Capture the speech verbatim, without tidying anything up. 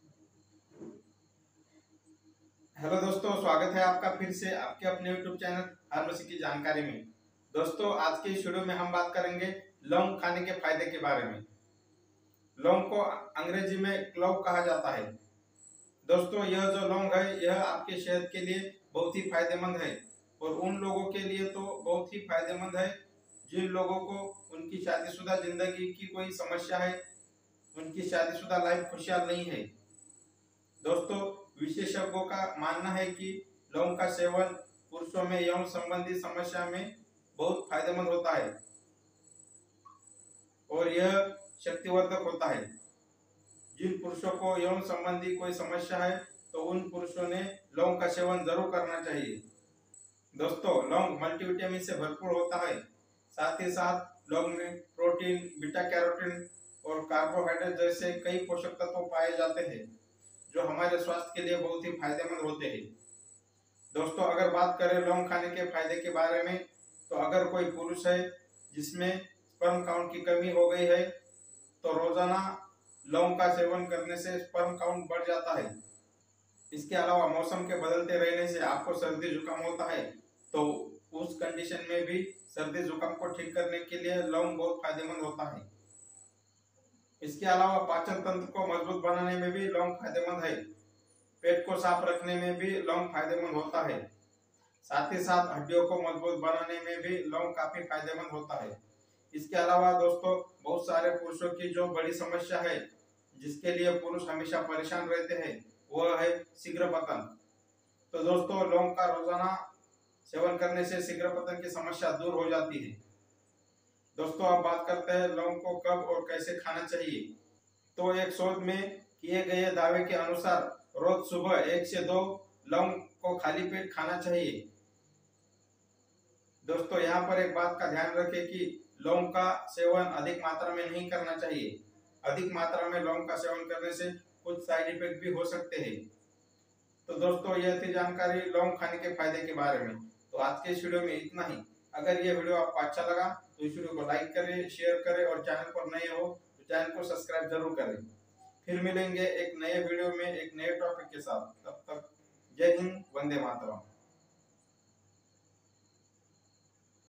Hello दोस्तों, स्वागत है आपका फिर से आपके अपने यूट्यूब चैनल फार्मेसी की जानकारी में। दोस्तों, आज के इस वीडियो में हम बात करेंगे लौंग खाने के फायदे के बारे में। लौंग को अंग्रेजी में क्लोव कहा जाता है। दोस्तों, यह जो लौंग है यह आपके सेहत के लिए बहुत ही फायदेमंद है और उन लोगों के लिए तो बहुत ही फायदेमंद है जिन लोगों को उनकी शादीशुदा जिंदगी की कोई समस्या है, उनकी शादीशुदा लाइफ खुशहाल नहीं है। दोस्तों, विशेषज्ञों का मानना है कि लौंग का सेवन पुरुषों में यौन संबंधी समस्या में बहुत फायदेमंद होता है और यह शक्तिवर्धक होता है। जिन पुरुषों को यौन संबंधी कोई समस्या है तो उन पुरुषों ने लौंग का सेवन जरूर करना चाहिए। दोस्तों, लौंग मल्टीविटामिन से भरपूर होता है। साथ ही साथ लौंग में प्रोटीन, बीटा कैरोटीन और कार्बोहाइड्रेट जैसे कई पोषक तत्व पाए जाते हैं जो हमारे स्वास्थ्य के लिए बहुत ही फायदेमंद होते हैं। दोस्तों, अगर बात करें लौंग खाने के फायदे के बारे में, तो अगर कोई पुरुष है जिसमें स्पर्म काउंट की कमी हो गई है तो रोजाना लौंग का सेवन करने से स्पर्म काउंट बढ़ जाता है। इसके अलावा मौसम के बदलते रहने से आपको सर्दी जुकाम होता है तो उस कंडीशन में भी सर्दी जुकाम को ठीक करने के लिए लौंग बहुत फायदेमंद होता है। इसके अलावा पाचन तंत्र को मजबूत बनाने में भी लौंग फायदेमंद है। पेट को साफ रखने में भी लौंग फायदेमंद होता है। साथ ही साथ हड्डियों को मजबूत बनाने में भी लौंग काफी फायदेमंद होता है। इसके अलावा दोस्तों, बहुत सारे पुरुषों की जो बड़ी समस्या है जिसके लिए पुरुष हमेशा परेशान रहते हैं वह है शीघ्र पतन। तो दोस्तों, लौंग का रोजाना सेवन करने से शीघ्र पतन की समस्या दूर हो जाती है। दोस्तों, अब बात करते हैं लौंग को कब और कैसे खाना चाहिए। तो एक शोध में किए गए दावे के अनुसार रोज सुबह एक से दो लौंग को खाली पेट खाना चाहिए। दोस्तों, यहाँ पर एक बात का ध्यान रखें कि लौंग का सेवन अधिक मात्रा में नहीं करना चाहिए। अधिक मात्रा में लौंग का सेवन करने से कुछ साइड इफेक्ट भी हो सकते हैं। तो दोस्तों, यह थी जानकारी लौंग खाने के फायदे के बारे में। तो आज के इस वीडियो में इतना ही। अगर यह वीडियो आपको अच्छा लगा तो इस वीडियो को लाइक करें, शेयर करें और चैनल पर नए हो तो चैनल को सब्सक्राइब जरूर करें। फिर मिलेंगे एक नए वीडियो में एक नए टॉपिक के साथ। तब तक जय हिंद, वंदे मातरम।